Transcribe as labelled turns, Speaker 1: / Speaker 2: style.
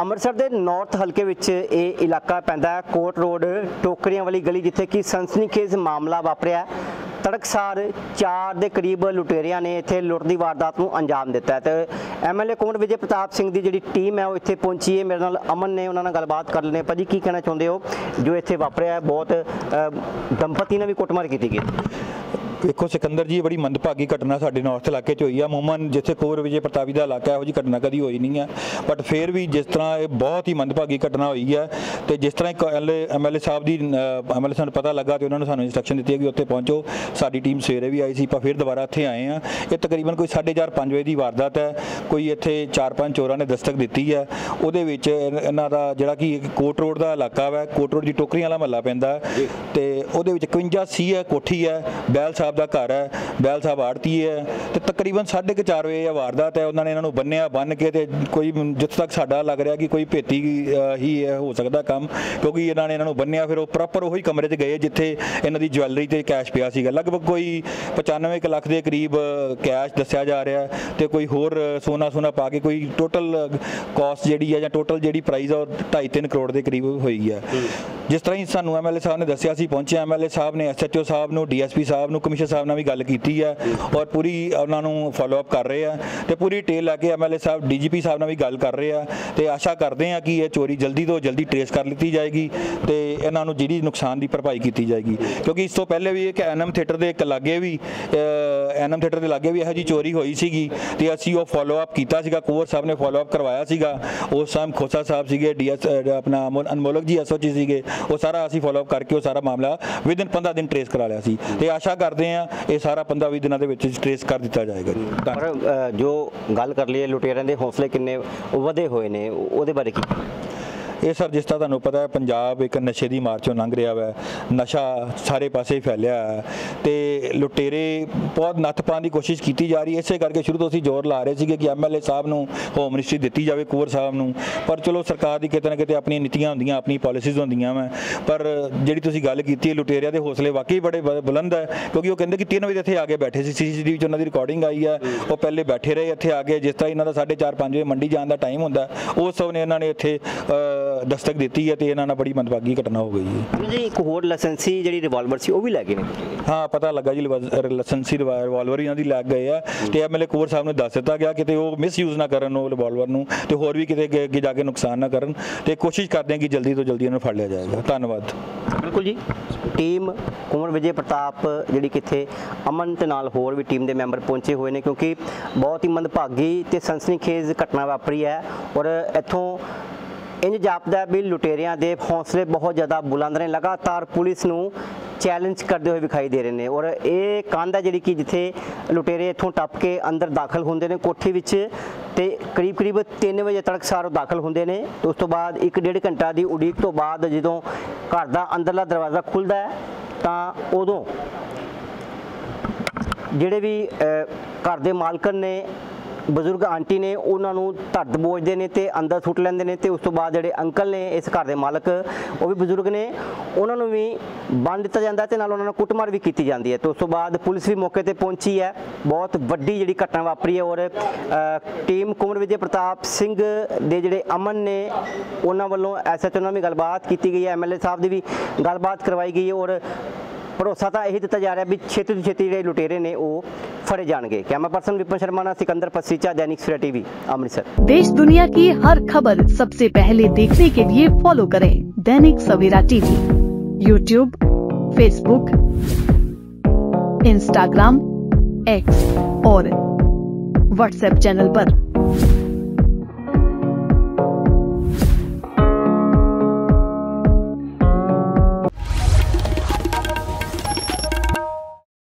Speaker 1: ਅੰਮ੍ਰਿਤਸਰ ਦੇ ਨਾਰਥ ਹਲਕੇ ਵਿੱਚ ਇਹ ਇਲਾਕਾ ਪੈਂਦਾ ਹੈ, ਕੋਟ ਰੋਡ ਟੋਕਰੀਆਂ ਵਾਲੀ ਗਲੀ, ਜਿੱਥੇ ਕਿ ਸਨਸਨੀਖੇਜ਼ ਮਾਮਲਾ ਵਾਪਰਿਆ। ਤੜਕਸਾਰ 4 ਦੇ ਕਰੀਬ ਲੁਟੇਰਿਆਂ ਨੇ ਇੱਥੇ ਲੁੱਟ ਦੀ ਵਾਰਦਾਤ ਨੂੰ ਅੰਜਾਮ ਦਿੱਤਾ ਤੇ ਐਮਐਲਏ ਕੁੰਵਰ ਵਿਜੇ ਪ੍ਰਤਾਪ ਸਿੰਘ ਦੀ ਜਿਹੜੀ ਟੀਮ ਹੈ ਉਹ ਇੱਥੇ ਪਹੁੰਚੀ ਹੈ। ਮੇਰੇ ਨਾਲ ਅਮਨ ਨੇ, ਉਹਨਾਂ ਨਾਲ ਗੱਲਬਾਤ ਕਰ ਲੈਣੇ। ਭਾਜੀ, ਕੀ ਕਹਿਣਾ ਚਾਹੁੰਦੇ ਹੋ ਜੋ ਇੱਥੇ ਵਾਪਰਿਆ? ਬਹੁਤ ਦੰਪਤੀ ਨਾਲ ਵੀ ਕੁੱਟਮਾਰ ਕੀਤੀ ਗਈ।
Speaker 2: देखो सिकंदर जी, बड़ी मंदभागी घटना साडे नॉर्थ इलाके च हुई है। अमूमन जिथे कुंवर विजय प्रताप का इलाका है, यहो घटना कभी हुई नहीं है, बट फिर भी जिस तरह ये बहुत ही मंदभागी घटना हुई है तो जिस तरह एक एमएलए साहब की एमएलए सानू पता लगा तो उन्होंने सानू इंस्ट्रक्शन दी है कि उत्थे पहुँचो। साडी टीम सवेरे भी आई सी, पर फिर दोबारा इत्थे आए हैं। ये तकरीबन कोई 4:30-5 बजे की वारदात है। कोई इत्थे 4-5 चोरां ने दस्तक दी है। उहदे विच इन्हां दा जिहड़ा कि कोट रोड का इलाका है, कोट रोड की टोकरियां वाला महल्ला पैंदा है ते उहदे विच 51 सी है, कोठी है, बैल साहब का घर है, बैल साहब आड़ती है। तो तकरीबन 4:30 बजे वारदात है। उन्होंने इन्हों बन्निया बन के ते कोई जिथे तक साडा लग रहा कि कोई भेती ही है हो सकता काम, क्योंकि इन्होंने इन्हों बन्निया फिर प्रॉपर वही कमरे च गए जिथे इन्हों की ज्वैलरी ते कैश पिया सीगा। लगभग कोई 95 लाख के करीब कैश दस्या जा रहा है तो कोई होर सोना पा के कोई टोटल कॉस्ट जी है, टोटल जी प्राइस है 2.5-3 करोड़ के करीब हुई है। जिस तरह ही सानू एमएलए साहब ने दसिया सी पहुंचे, एमएलए साहब ने SHO साहब ने, DSP साहब ने, कमिश्नर साहब ने भी गल की है और पूरी उन्होंने फॉलो अप कर रहे हैं तो पूरी डिटेल लैके एमएलए साहब DGP साहब ने भी गल कर रहे हैं तो आशा करते हैं कि यह चोरी जल्दी तो जल्दी ट्रेस कर ली जाएगी तो इन्हों जी नुकसान की भरपाई की जाएगी। क्योंकि इस तो पहले भी एक एनएम थिएटर के लागे भी यहो जी चोरी हुई सी तो असी वो फॉलो अप किया। कुंवर साहब ने फॉलो अप करवाया सीगा। उस टाइम खोसा साहब सीगे, DS अपना अनमोलक जी SOG सीगे, वो सारा असी फॉलो अप करके वो सारा मामला विदिन 15 दिन ट्रेस करा लिया सी ते आशा करते हैं ये सारा 15-20 दिनों के विच ट्रेस कर दिता जाएगा जी।
Speaker 1: पर जो गल कर लिए लुटेरियां दे हौसले किन्ने वधे होए ने, उहदे बारे की?
Speaker 2: ये सर जिस तरह तुहानूं पता है पंजाब एक नशे की मार चों लंघ रहा है, नशा सारे पासे फैलिया है तो लुटेरे बहुत नत्थ पाने की कोशिश की जा रही है। इस करके शुरू तो असीं जोर ला रहे थे कि MLA साहब नूं होम मिनिस्ट्री दी जाए, कुंवर साहब नूं, पर चलो सरकार की किते ना किते अपनी नीतियां होंदियां, अपनी पॉलिसीज़ होंदियां वा। पर जिहड़ी तुसीं गल कीती है लुटेरिया के हौसले वाकई बड़े बुलंद है, क्योंकि वो कहते कि 3 बजे इत्थे आके बैठे सी, CCTV उन्होंने रिकॉर्डिंग आई है, वो पहले बैठे रहे इत्थे आके। जिस तरह इन्हों का 4:30-5 बजे मंडी जाने का टाइम होंदा उस समय इन्होंने इत्थे दस्तक दी है तो इन्होंने बड़ी मंदभागी घटना हो गई है
Speaker 1: जी। एक होर लाइसेंसी जी रिवाल्वर सी वो भी लैके ने?
Speaker 2: हाँ, पता लगा जी लाइसेंसी रिवाल्वर इन्हों की लग गए हैं तो MLA कुंवर साहब ने दस दिता गया कि वो मिसयूज ना करन रिवाल्वर नूं ते होर भी किते अगे जाके नुकसान ना करन ते कोशिश करते हैं कि जल्दी तो जल्दी इन्होंने फड़ लिया जाएगा। धन्यवाद।
Speaker 1: बिल्कुल जी। टीम कुंवर विजय प्रताप जी कितने अमन के नाल होर भी टीम के मैंबर पहुंचे हुए हैं, क्योंकि बहुत ही मंदभागी ते सनसनीखेज घटना वापरी है और इत्थों इंज जापदा भी लुटेरियां दे हौसले बहुत ज़्यादा बुलंद ने, लगातार पुलिस नूं चैलेंज करते हुए दिखाई दे रहे हैं। और ये कंध है जी कि जिथे लुटेरे इत्थों टप के अंदर दाखिल होंदे ने कोठी विच ते करीब 3 बजे तड़कसार दाखिल होंदे ने। उस तो बाद 1-1.5 घंटा की उड़ीक तो बाद जदों घर का अंदरला दरवाज़ा खुलदा है तो उदों जिहड़े भी घर के मालकन ने, बजुर्ग आंटी ने, उन्होंने धड़ बोझते हैं तो अंदर सुट लेंदे ने। तो उस तो बाद जिहड़े अंकल ने इस घर के मालक वो भी बजुर्ग ने, उन्होंने भी बन दिता जाता है तो नाल उन्होंने कुटमार भी की जाती है। तो उस तो बाद पुलिस भी मौके पर पहुंची है। बहुत वड्डी जिहड़ी घटना वापरी है और टीम कुंवर विजय प्रताप सिंह दे जिहड़े अमन ने उन्होंने वालों SHO नाल भी गलबात की गई है, MLA साहब की भी गलबात करवाई गई है और भरोसा तो यही दिता जा रहा है भी छेती तो छेती जो लुटेरे ने वो फड़े जाएंगे। Camera person Vipin Sharma, Sikandar Pasicha, Dainik Savera TV, Amritsar.
Speaker 3: देश दुनिया की हर खबर सबसे पहले देखने के लिए फॉलो करें Dainik Savera TV, YouTube, Facebook, Instagram, X और WhatsApp चैनल पर।